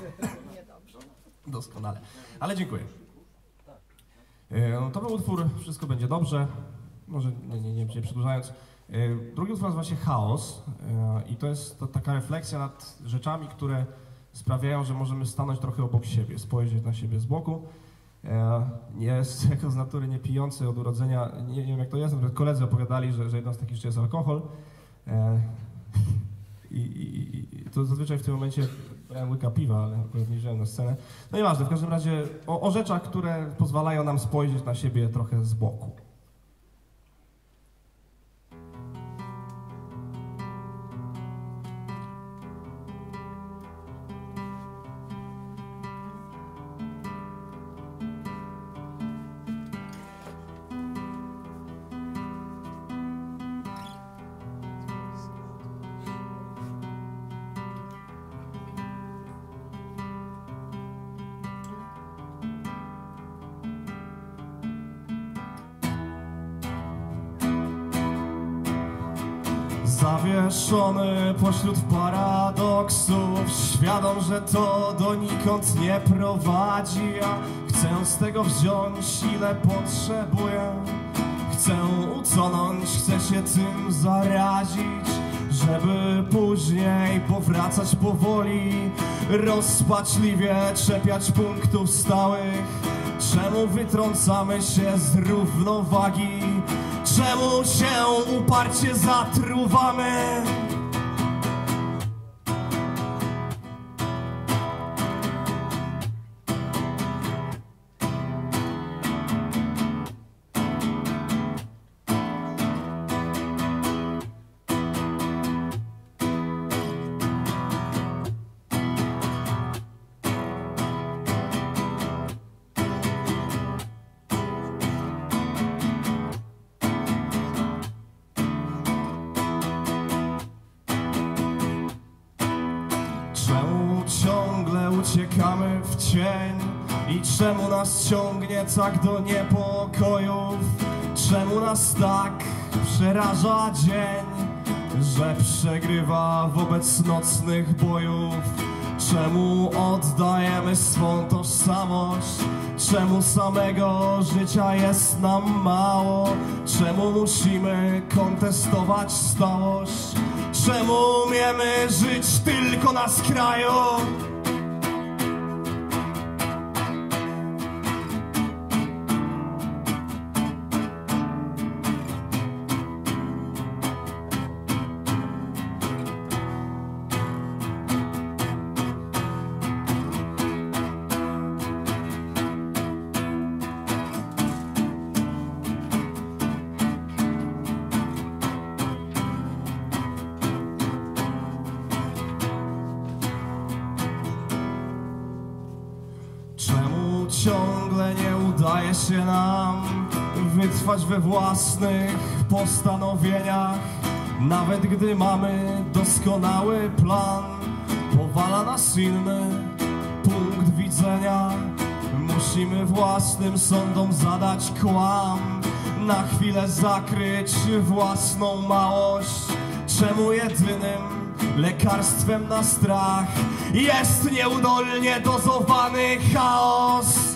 Doskonale. Ale dziękuję. To był utwór Wszystko będzie dobrze. Może nie przedłużając. Drugi utwór nazywa się Chaos i to jest taka refleksja nad rzeczami, które sprawiają, że możemy stanąć trochę obok siebie, spojrzeć na siebie z boku. Jest jako z natury niepijący od urodzenia, nie wiem jak to jest, nawet koledzy opowiadali, że jedną z takich rzeczy jest alkohol. I to zazwyczaj w tym momencie brałem łyka piwa, ale akurat nie wziąłem na scenę. No nieważne, w każdym razie o rzeczach, które pozwalają nam spojrzeć na siebie trochę z boku. Zawieszony pośród paradoksów, świadom, że to donikąd nie prowadzi. Ja chcę z tego wziąć ile potrzebuję. Chcę utonąć, chcę się tym zarazić, żeby później powracać powoli, rozpaczliwie czepiać punktów stałych. Czemu wytrącamy się z równowagi? Czemu się uparcie zatruwamy? Czemu ciągle uciekamy w cień i czemu nas ciągnie tak do niepokojów? Czemu nas tak przeraża dzień, że przegrywa wobec nocnych bojów? Czemu oddajemy swą tożsamość? Czemu samego życia jest nam mało? Czemu musimy kontestować stałość? Czemu umiemy żyć tylko na skraju? Czemu ciągle nie udaje się nam wytrwać we własnych postanowieniach? Nawet gdy mamy doskonały plan, powala nas inny punkt widzenia. Musimy własnym sądom zadać kłam, na chwilę zakryć własną małość. Czemu jedynym lekarstwem na strach jest nieudolnie dozowany chaos?